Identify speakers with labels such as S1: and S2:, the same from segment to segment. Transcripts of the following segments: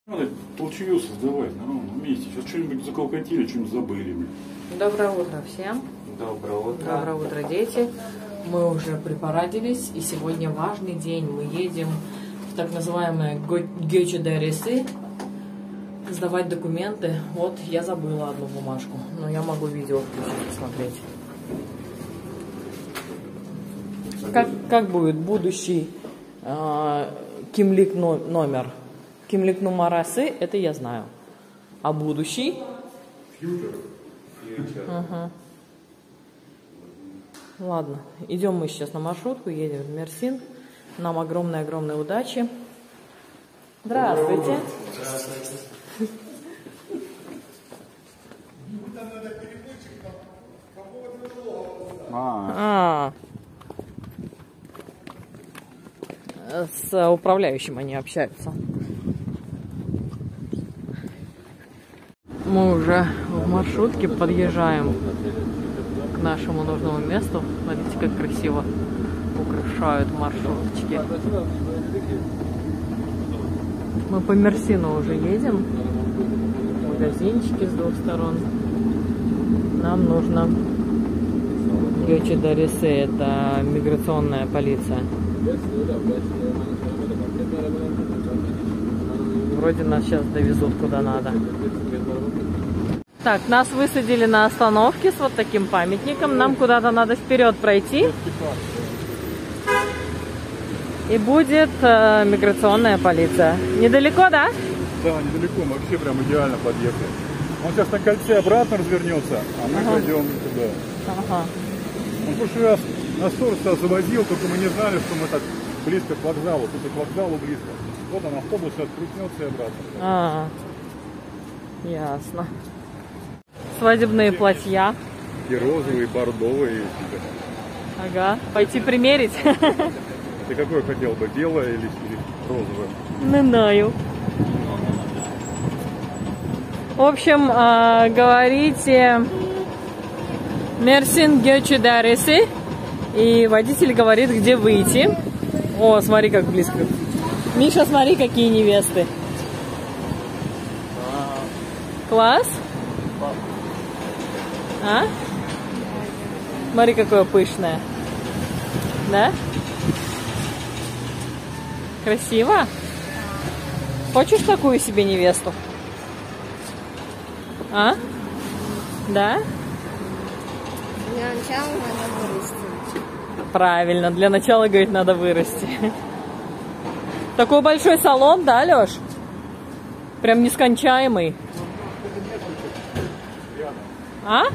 S1: Надо толчую создавать, нормально, вместе. Сейчас что-нибудь заколкотили, что-нибудь забыли.
S2: Доброе утро всем.
S3: Доброе утро.
S2: Доброе утро, дети. Мы уже припарадились, и сегодня важный день. Мы едем в так называемое Göçe сдавать документы. Вот, я забыла одну бумажку, но я могу видео включить, посмотреть. Как будет будущий кимлик номер? Кимлик нумарасы, это я знаю. А будущий?
S1: Фьючер.
S2: Ага. Ладно, идем мы сейчас на маршрутку, едем в Мерсин. Нам огромной-огромной удачи. Здравствуйте. С управляющим они общаются. Мы уже в маршрутке подъезжаем к нашему нужному месту. Смотрите, как красиво украшают маршруточки. Мы по Мерсину уже едем. Магазинчики с двух сторон. Нам нужно Göçe, это миграционная полиция. Вроде нас сейчас довезут куда надо. Так, нас высадили на остановке с вот таким памятником. Нам куда-то надо вперед пройти. И будет миграционная полиция. Недалеко, да?
S1: Да, недалеко, мы вообще прям идеально подъехали. Он сейчас на кольце обратно развернется, а мы пойдем туда.
S2: Ага.
S1: Он в прошлый раз нас тоже завозил, только мы не знали, что мы так близко к вокзалу. Тут и к вокзалу близко. Вот он, автобус сейчас крутнется и обратно.
S2: Ясно. Свадебные платья.
S1: И розовые, и бордовые.
S2: Ага. Пойти примерить?
S1: Ты какое хотел бы, белое или розовое?
S2: Не знаю. В общем, говорите Мерсин Göçe, и водитель говорит, где выйти. О, смотри, как близко. Миша, смотри, какие невесты. Класс? А? Смотри, какое пышное. Да? Красиво? Хочешь такую себе невесту? А? Да?
S4: Для начала надо вырасти.
S2: Правильно, для начала, говорит, надо вырасти. Такой большой салон, да, Лёш? Прям нескончаемый. А?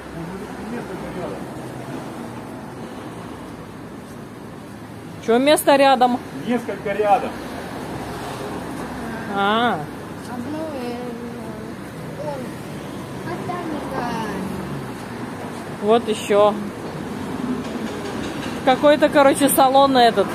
S2: Чё место рядом?
S1: Несколько рядом.
S4: Одно
S2: Вот еще. Какой-то, короче, салон этот.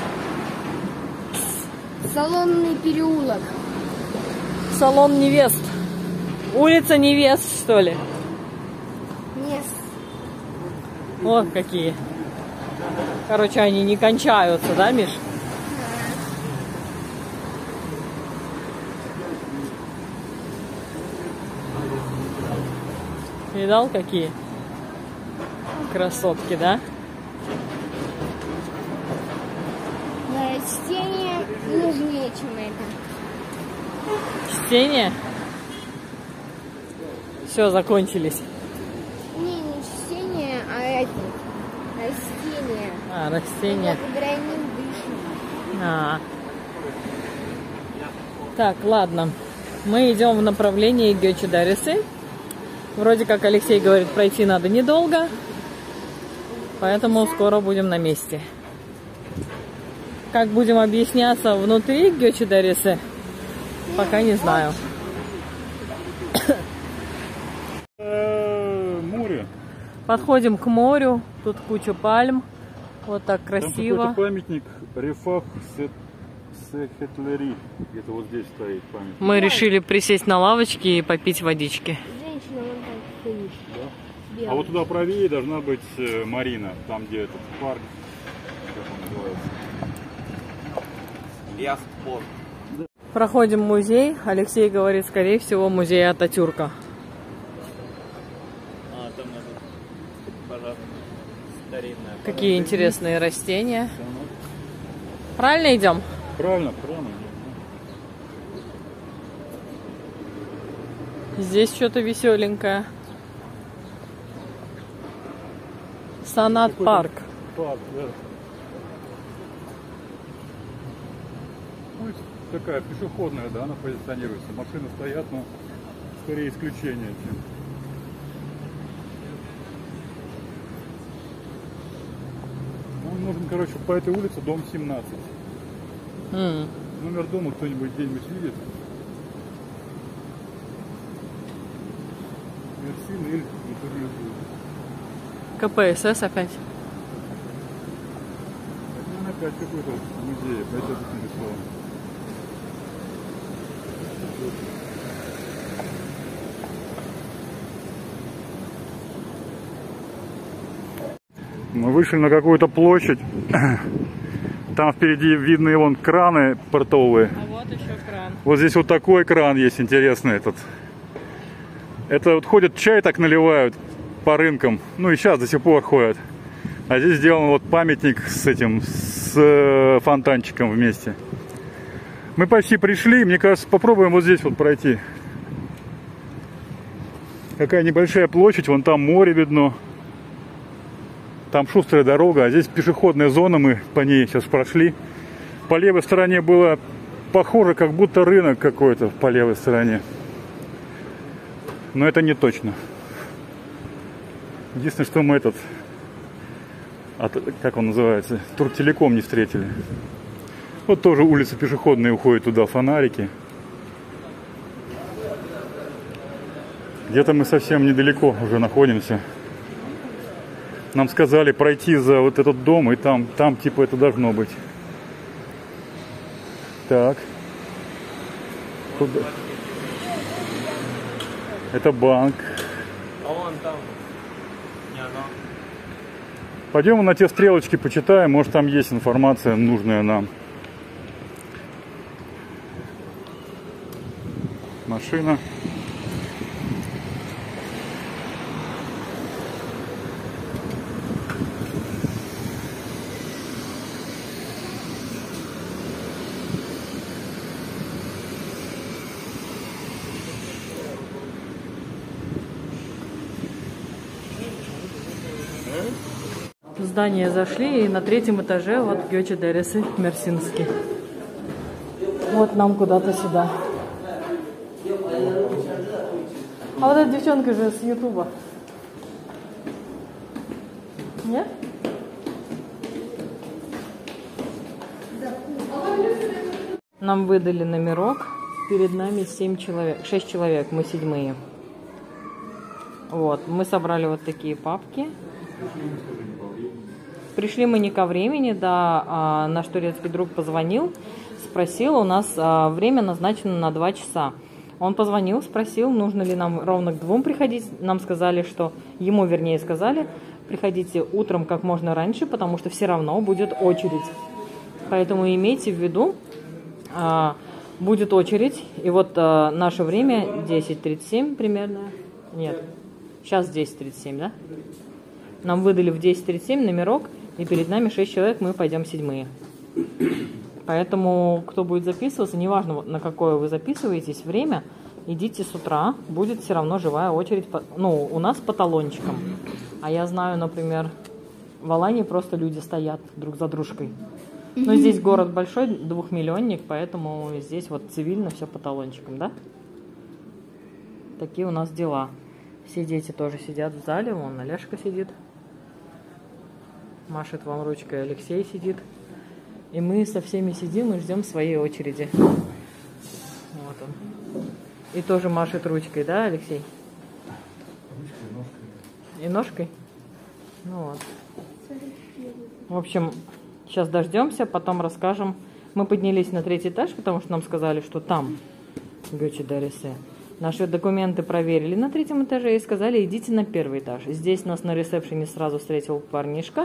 S4: салонный переулок.
S2: Салон невест. Улица невест, что ли?
S4: Нет.
S2: Вот какие. Короче, они не кончаются, да, Миш? Видал, какие красотки, да?
S4: Да, чтение нужнее, чем это.
S2: Чтение? Все, закончились.
S4: Не чтение, а это. Растение.
S2: Растения.
S4: Благодаря ним дышим.
S2: Так, ладно. Мы идем в направлении Göçe. Вроде как Алексей говорит, пройти надо недолго. Поэтому скоро будем на месте. Как будем объясняться внутри Göçe, пока не знаю.
S1: Море.
S2: Подходим к морю. Тут куча пальм. Вот так
S1: Там
S2: красиво.
S1: какой-то памятник Рефах Сехетлери. Где-то вот здесь стоит памятник.
S2: Мы решили присесть на лавочке и попить водички.
S4: Женщина вон там стоит.
S1: А вот туда правее должна быть марина. Там, где этот парк. Как он называется?
S3: Яхт-порт.
S2: Проходим музей. Алексей говорит, скорее всего, музей Ататюрка.
S3: А, там это, пожалуйста, старинная.
S2: Какие интересные растения. Правильно идем?
S1: Правильно, правильно.
S2: Здесь что-то веселенькое. Санат парк.
S1: Парк, да. Ну, такая пешеходная, да, она позиционируется. Машины стоят, но скорее исключение, чем... Ну, нужен, короче, по этой улице дом 17. Номер дома кто-нибудь где-нибудь видит? Мерсин или
S2: КПСС опять.
S1: это, опять какой-то музей, опять это нарисовано. Мы вышли на какую-то площадь. Там впереди видны вон краны портовые.
S2: А вот еще кран.
S1: Вот здесь вот такой кран есть интересный этот. Это вот ходят чай так наливают по рынкам. Ну и сейчас до сих пор ходят. А здесь сделан вот памятник с этим, с фонтанчиком вместе. Мы почти пришли. Мне кажется, попробуем вот здесь вот пройти. Какая небольшая площадь. Вон там море видно. Там шустрая дорога, а здесь пешеходная зона, мы по ней сейчас прошли. По левой стороне было похоже, как будто рынок какой-то по левой стороне. Но это не точно. Единственное, что мы как он называется, Туртелеком не встретили. Вот тоже улица пешеходная уходит туда, фонарики. Где-то мы совсем недалеко уже находимся. Нам сказали пройти за вот этот дом, и там типа это должно быть. Так. Куда? Это банк.
S3: А вон там. Не оно.
S1: Пойдем на те стрелочки почитаем, может там есть информация нужная нам. Машина.
S2: В здание зашли, и на 3-м этаже вот Гёте Дересе Мерсинский. Вот нам куда-то сюда. А вот эта девчонка же с Ютуба. Нет? Нам выдали номерок. Перед нами 6 человек, мы 7-е. Вот, мы собрали вот такие папки. Пришли мы не ко времени, да, наш турецкий друг позвонил, спросил, у нас время назначено на 2 часа. Он позвонил, спросил, нужно ли нам ровно к 2 приходить. Нам сказали, что, ему вернее сказали, приходите утром как можно раньше, потому что все равно будет очередь. Поэтому имейте в виду, будет очередь. И вот наше время 10:37 примерно. Нет, сейчас 10:37, да? Нам выдали в 10:37 номерок, и перед нами 6 человек, мы пойдем 7-е. Поэтому, кто будет записываться, неважно, на какое вы записываетесь время, идите с утра, будет все равно живая очередь, ну, у нас по талончикам. А я знаю, например, в Алании просто люди стоят друг за дружкой. Но здесь город большой, 2-миллионник, поэтому здесь вот цивильно все по талончикам, да? Такие у нас дела. Все дети тоже сидят в зале, вон Олежка сидит. Машет вам ручкой, Алексей сидит. И мы со всеми сидим и ждем своей очереди. Вот он. И тоже машет ручкой, да, Алексей? И ножкой? Ну вот. В общем, сейчас дождемся, потом расскажем. Мы поднялись на 3-й этаж, потому что нам сказали, что там Гёте Дересе. Наши документы проверили на 3-м этаже и сказали, идите на 1-й этаж. Здесь нас на ресепшене сразу встретил парнишка,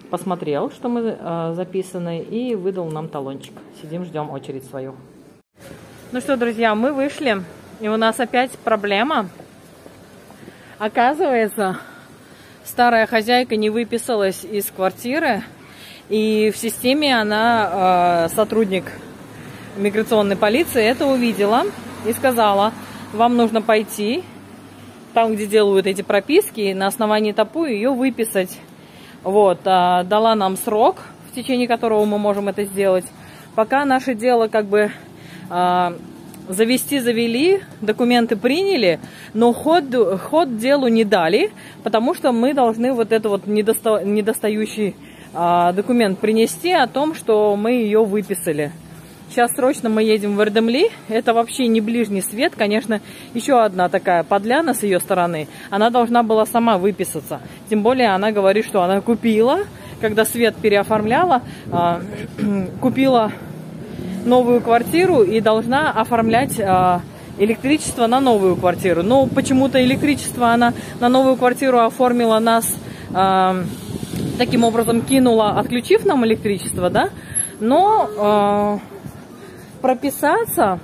S2: посмотрел, что мы записаны, и выдал нам талончик. Сидим, ждем очередь свою. Ну что, друзья, мы вышли, и у нас опять проблема. Оказывается, старая хозяйка не выписалась из квартиры, и в системе она, сотрудник миграционной полиции, это увидела и сказала: вам нужно пойти там, где делают эти прописки, и на основании ТАПУ ее выписать. Вот, дала нам срок, в течение которого мы можем это сделать. Пока наше дело как бы завели, документы приняли, но ход делу не дали, потому что мы должны вот это вот недостающий документ принести о том, что мы ее выписали. Сейчас срочно мы едем в Эрдемли. Это вообще не ближний свет. Конечно, еще одна такая подляна с ее стороны. Она должна была сама выписаться. Тем более она говорит, что она купила, когда свет переоформляла, купила новую квартиру и должна оформлять электричество на новую квартиру. Но почему-то электричество она на новую квартиру оформила, нас таким образом кинула, отключив нам электричество, да? Но прописаться,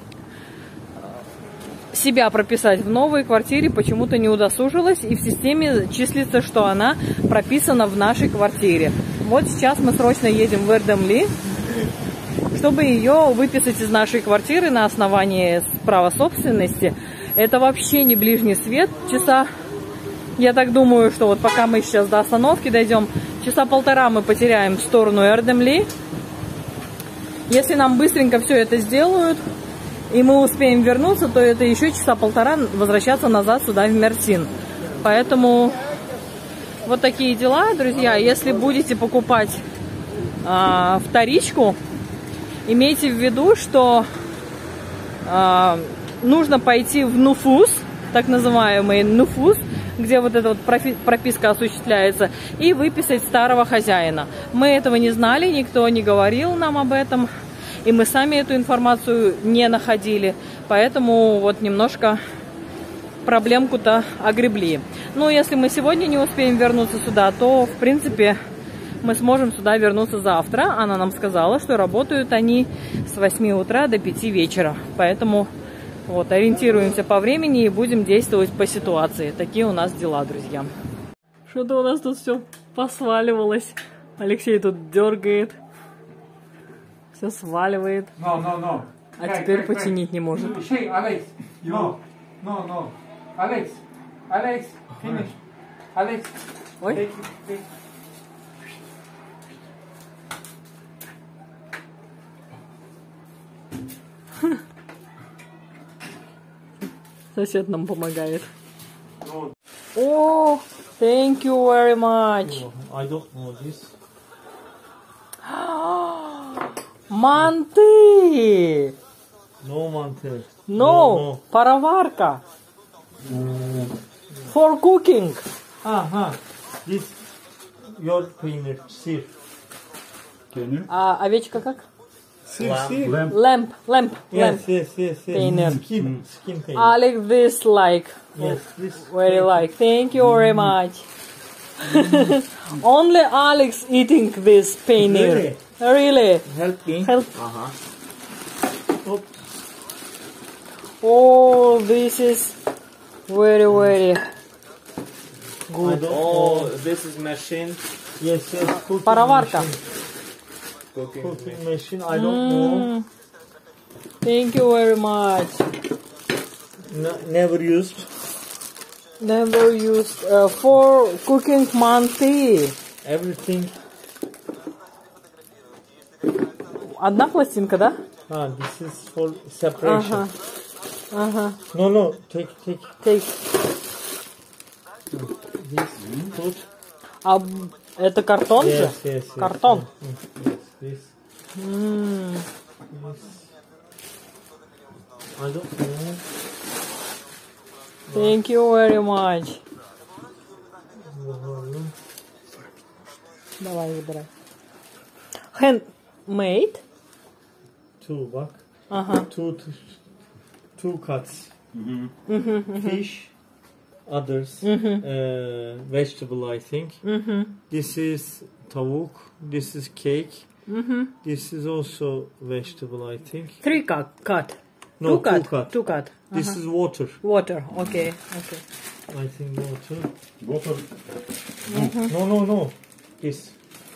S2: себя прописать в новой квартире почему-то не удосужилась, и в системе числится, что она прописана в нашей квартире. Вот сейчас мы срочно едем в Эрдемли, чтобы ее выписать из нашей квартиры на основании права собственности. Это вообще не ближний свет. Часа, я так думаю, что вот пока мы сейчас до остановки дойдем, часа полтора мы потеряем в сторону Эрдемли. Если нам быстренько все это сделают, и мы успеем вернуться, то это еще часа полтора возвращаться назад сюда, в Мерсин. Поэтому вот такие дела, друзья. Если будете покупать вторичку, имейте в виду, что нужно пойти в Нуфус, так называемый Нуфус, где вот эта вот прописка осуществляется, и выписать старого хозяина. Мы этого не знали, никто не говорил нам об этом, и мы сами эту информацию не находили, поэтому вот немножко проблемку-то огребли. Ну, если мы сегодня не успеем вернуться сюда, то, в принципе, мы сможем сюда вернуться завтра. Она нам сказала, что работают они с 8 утра до 5 вечера, поэтому вот, ориентируемся по времени и будем действовать по ситуации. Такие у нас дела, друзья. Что-то у нас тут все посваливалось. Алексей тут дергает. Все сваливает.
S5: No.
S2: А теперь починить не может.
S5: Alex. No. Alex, finish. Alex.
S2: Ой. Сосед нам помогает. О, thank you very much.
S3: I don't know this.
S2: Манты!
S3: No mantel.
S2: No, пароварка. For cooking.
S3: This your cleaner, sir.
S2: А овечка как?
S3: Lamp.
S2: Lamp.
S3: Yes.
S2: Cleaner.
S3: Skin paint.
S2: Alex this like.
S3: Yes, this.
S2: Very like. Thank you very much. Only Alex eating this paneer. Really?
S3: Help me.
S2: Help.
S3: Oh,
S2: Oh, this is very good.
S3: Oh,
S6: this is machine.
S3: yes. Cooking
S2: Пароварка.
S3: machine. Cooking machine. I don't know.
S2: Thank you very much.
S3: Never used.
S2: Never used for cooking манты.
S3: Everything.
S2: Одна пластинка, да?
S3: This is for separation.
S2: Ага.
S3: No. Take.
S2: Take.
S3: This. Put.
S2: А это картон же?
S3: Yes.
S2: Картон.
S3: Yes, this. This. I don't know.
S2: Thank you very much. Давай, выбирай. Handmade?
S3: Two buck.
S2: Ага.
S3: Two cuts. Fish. Others. Vegetable, I think. This is tavuk. This is cake. This is also vegetable, I think.
S2: Three cut.
S3: No,
S2: Two cut.
S3: two cut.
S2: Two cut.
S3: This is water.
S2: Water. Okay. Okay.
S3: I think water.
S1: Water.
S3: No. This.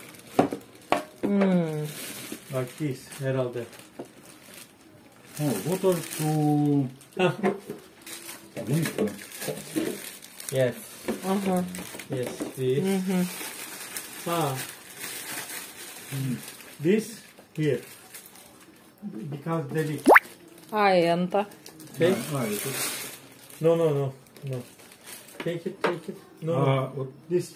S2: Hmm.
S3: Like this. Herhalde.
S1: Oh, water to... Близко.
S3: Yes.
S2: Ага.
S3: Yes. This. This here. Because delicate.
S2: А это?
S3: Take.
S1: Это...
S3: No. Take it. No.
S1: вот
S3: This.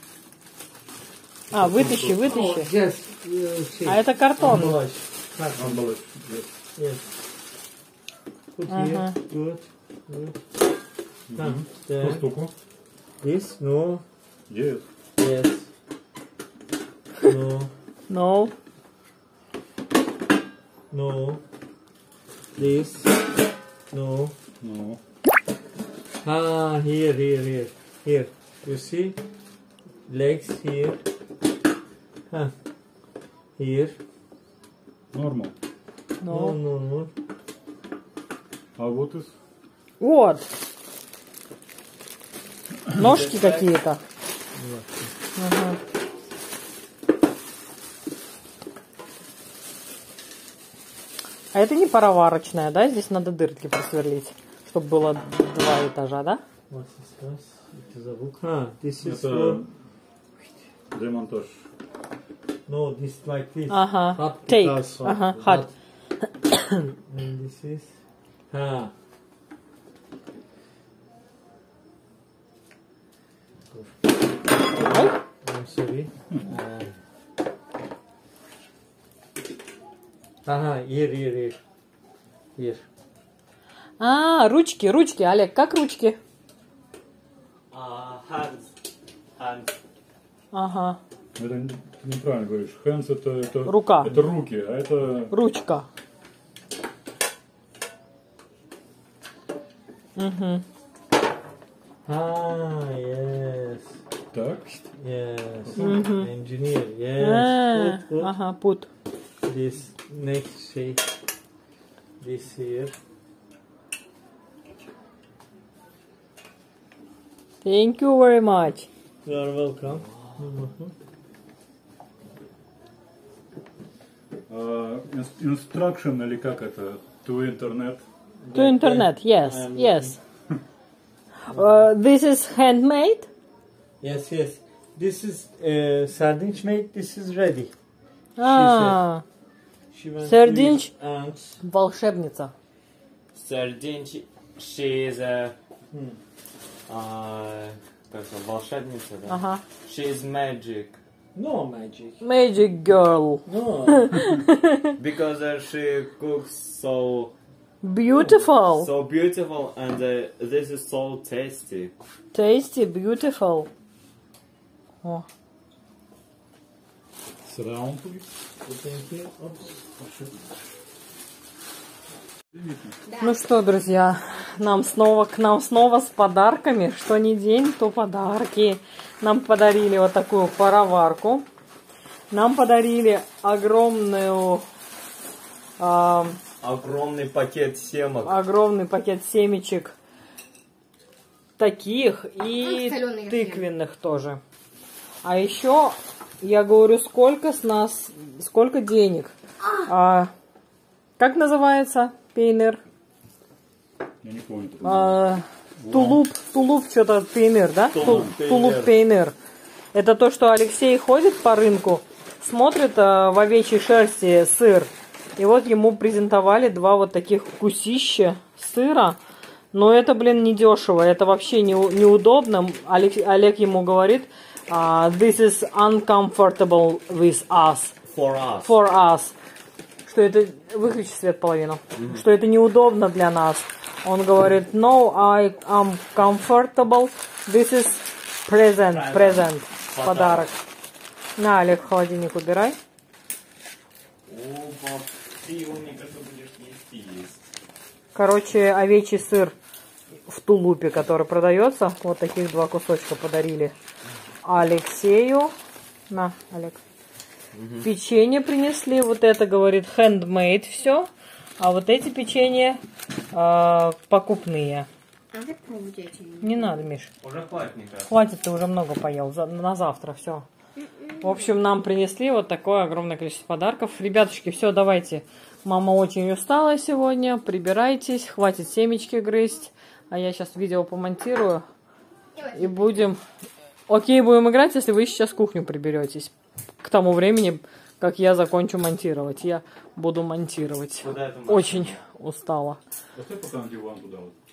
S2: А, вытащи.
S3: Yes.
S2: А это картон.
S3: Emballage.
S1: Амбалаж.
S3: Yes. Put
S2: Ага.
S3: here. Good.
S1: По
S3: Then
S1: штуку.
S3: this. No.
S1: Yes.
S3: Yes. No.
S2: No.
S3: No. This. No.
S1: Ну.
S3: Here. You see? Legs here. Here.
S1: Нормал.
S2: No.
S3: No.
S1: А вот из...
S2: Вот. Ножки какие-то. Ага. А это не пароварочная, да? Здесь надо дырки просверлить, чтобы было 2 этажа, да?
S3: What is this? It is a book. This is
S1: Это демонтаж.
S3: no, this like this.
S2: Ага.
S3: Hot
S2: Take.
S3: because
S2: Ага. Hot.
S3: And this is I'm sorry. Here.
S2: А, ручки. Олег, как ручки?
S3: Hands.
S2: Ага.
S1: Это неправильно говоришь. Hands это...
S2: Рука.
S1: Это руки, а это...
S2: Ручка. Угу.
S3: Yes.
S1: Так.
S3: Yes. Engineer. Yes. Good.
S2: Ага, put.
S3: This next shape. This here.
S2: Thank you very much.
S3: You are welcome.
S1: Instruction или как это? To internet.
S2: To internet, yes. This is handmade?
S3: Yes. This is sardine made. This is ready.
S2: А,
S3: She went
S2: Sardine-
S3: to use ants.
S2: волшебница.
S6: Sardine, she is a как это, волшебница, да?
S2: Ага.
S6: She is magic
S3: No magic.
S2: Magic girl.
S3: No.
S6: because she cooks so
S2: Beautiful.
S6: beautiful and this is so tasty.
S2: Tasty, beautiful. О.
S1: Sit down, please.
S3: Thank you. Oops.
S2: Ну что, друзья, к нам снова с подарками. Что ни день, то подарки. Нам подарили вот такую пароварку. Нам подарили огромный
S6: пакет семок.
S2: Огромный пакет семечек. Таких и
S4: соленые
S2: тыквенных тоже. А еще, я говорю, сколько денег. Как называется пейнер?
S1: Я не помню.
S2: Тулуп что-то пейнер, да? Тулуп пейнер. Это то, что Алексей ходит по рынку, смотрит в овечьей шерсти сыр. И вот ему презентовали 2 вот таких кусища сыра. Но это, блин, недешево. Это вообще неудобно. Олег ему говорит, this is uncomfortable with us. For us. Что это... Выключи свет половину. Что это неудобно для нас. Он говорит, no, I am comfortable. This is present. Подарок. На, Олег, холодильник убирай. Короче, овечий сыр в тулупе, который продается. Вот таких 2 кусочка подарили Алексею. На, Олег. Печенье принесли. Вот это, говорит, handmade все. А вот эти печенья покупные.
S4: А ты пробуйте эти.
S2: Не надо, Миш.
S6: Уже хватит, мне кажется.
S2: Хватит, ты уже много поел. На завтра все. В общем, нам принесли вот такое огромное количество подарков. Ребятушки, все, давайте. Мама очень устала сегодня. Прибирайтесь. Хватит семечки грызть. А я сейчас видео помонтирую. И будем... Окей, будем играть, если вы сейчас кухню приберетесь. К тому времени, как я закончу монтировать. Я буду монтировать. Очень устала.
S1: Поставь пока на диван туда вот.